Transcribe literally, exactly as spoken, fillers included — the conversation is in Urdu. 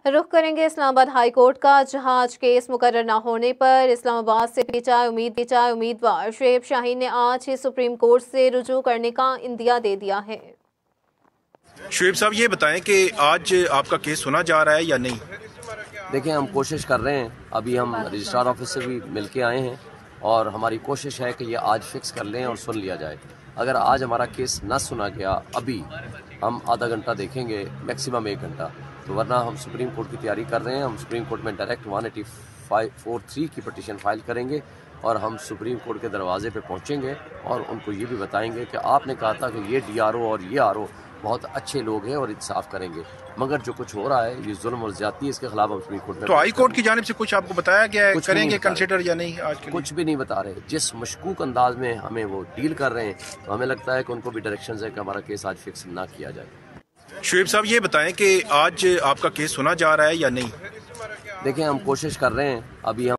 رخ کریں گے اسلام آباد ہائی کورٹ کا، جہاں آج کیس مقرر نہ ہونے پر اسلام آباد سے پیچا امید پیچا امیدوار شعیب شاہین نے آج ہی سپریم کورٹ سے رجوع کرنے کا عندیہ دے دیا ہے۔ شعیب صاحب یہ بتائیں کہ آج آپ کا کیس سنا جا رہا ہے یا نہیں؟ دیکھیں، ہم کوشش کر رہے ہیں، ابھی ہم رجسٹرار آفس سے بھی مل کے آئے ہیں اور ہماری کوشش ہے کہ یہ آج فکس کر لیں اور سن لیا جائے۔ اگر آج ہمارا کیس نہ سنا گیا، ابھی ہم آدھا گھنٹہ دیکھیں گے، میکسیمم ایک گھنٹہ، تو ورنہ ہم سپریم کورٹ کی تیاری کر رہے ہیں۔ ہم سپریم کورٹ میں direct one eighty four three کی پٹیشن فائل کریں گے اور ہم سپریم کورٹ کے دروازے پہ پہنچیں گے اور ان کو یہ بھی بتائیں گے کہ آپ نے کہا تھا کہ یہ ڈی آر او اور یہ آر او بہت اچھے لوگ ہیں اور انصاف کریں گے، مگر جو کچھ ہو رہا ہے یہ ظلم اور زیادتی ہے، اس کے خلاف ہم سپریم کورٹ میں۔ تو ہائی کورٹ کی جانب سے کچھ آپ کو بتایا گیا ہے کریں گے کنسیڈر یا نہیں؟ آج کے کچھ بھی نہیں بتا رہے، جس مشکوک انداز میں ہمیں وہ ڈیل کر رہے ہیں، تو ہمیں لگتا ہے کہ ان کو بھی ڈائریکشنز ہے کہ ہمارا کیس آج فکس نہ کیا جائے۔ شعیب صاحب یہ بتائیں کہ آج آپ کا کیس سنا جا رہا ہے یا نہیں؟ دیکھیں، ہم کوشش کر رہے ہیں، ابھی ہم